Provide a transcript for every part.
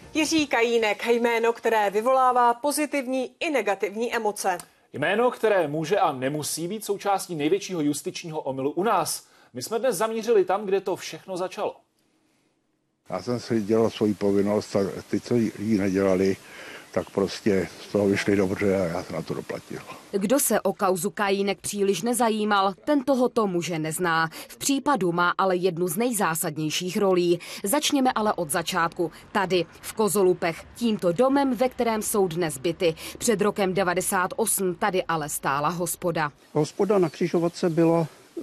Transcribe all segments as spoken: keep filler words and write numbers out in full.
Jiří Kajínek, jméno, které vyvolává pozitivní i negativní emoce. Jméno, které může a nemusí být součástí největšího justičního omylu u nás. My jsme dnes zamířili tam, kde to všechno začalo. Já jsem si dělal svoji povinnost a ty, co ji nedělali, tak prostě z toho vyšli dobře a já se na to doplatil. Kdo se o kauzu Kajínek příliš nezajímal, ten tohoto muže nezná. V případu má ale jednu z nejzásadnějších rolí. Začněme ale od začátku. Tady, v Kozolupech, tímto domem, ve kterém jsou dnes byty. Před rokem devadesát osm tady ale stála hospoda. Hospoda na Křižovatce byla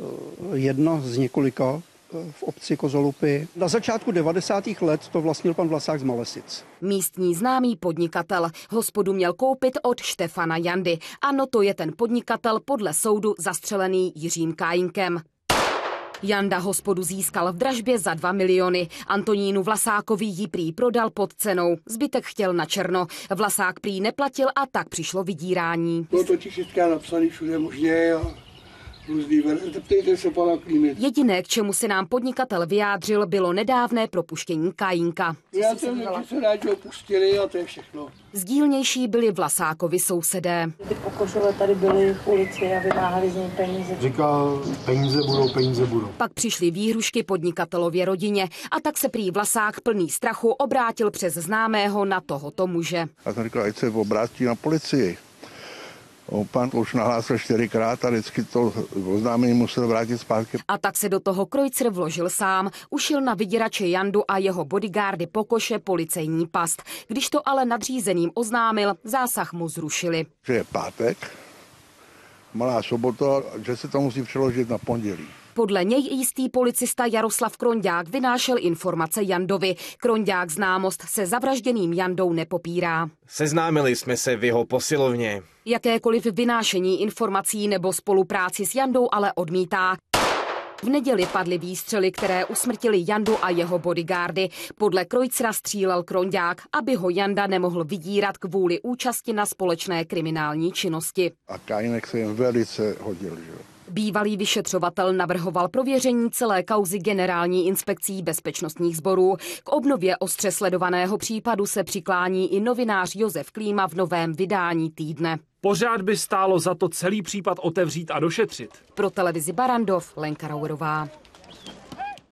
jedna z několika v obci Kozolupy. Na začátku devadesátých let to vlastnil pan Vlasák z Malesic. Místní známý podnikatel hospodu měl koupit od Štefana Jandy. Ano, to je ten podnikatel podle soudu zastřelený Jiřím Kajínkem. Janda hospodu získal v dražbě za dva miliony. Antonínu Vlasákovi ji prý prodal pod cenou. Zbytek chtěl na černo. Vlasák prý neplatil a tak přišlo vydírání. Bylo to tisíckrát napsaný všude možně a zeptejte se pana Klímy. Jediné, k čemu se nám podnikatel vyjádřil, bylo nedávné propuštění Kajínka. Já jsem řekl, že se rádi opustili a to je všechno. Sdílnější byli Vlasákovi sousedé. Ty pokošové tady byli v ulici a vymáhali z něj peníze. Říkal, peníze budou, peníze budou. Pak přišly výhrušky podnikatelově rodině a tak se prý Vlasák plný strachu obrátil přes známého na tohoto muže. Já jsem říkal, ať se obrátí na policii. Pan už nahlásil čtyřikrát a vždycky to oznámení musel vrátit zpátky. A tak se do toho Kreuzer vložil sám. Ušil na vyděrače Jandu a jeho bodyguardy Pokoše policejní past. Když to ale nadřízeným oznámil, zásah mu zrušili. Že je pátek, malá sobota, že se to musí přeložit na pondělí. Podle něj jistý policista Jaroslav Kronďák vynášel informace Jandovi. Kronďák známost se zavražděným Jandou nepopírá. Seznámili jsme se v jeho posilovně. Jakékoliv vynášení informací nebo spolupráci s Jandou ale odmítá. V neděli padly výstřely, které usmrtily Jandu a jeho bodyguardy. Podle Kreuzera střílel Kronďák, aby ho Janda nemohl vydírat kvůli účasti na společné kriminální činnosti. A Kajínek se jim velice hodil, že jo. Bývalý vyšetřovatel navrhoval prověření celé kauzy Generální inspekcí bezpečnostních sborů. K obnově ostře sledovaného případu se přiklání i novinář Josef Klíma v novém vydání Týdne. Pořád by stálo za to celý případ otevřít a došetřit. Pro televizi Barrandov Lenka Rauerová.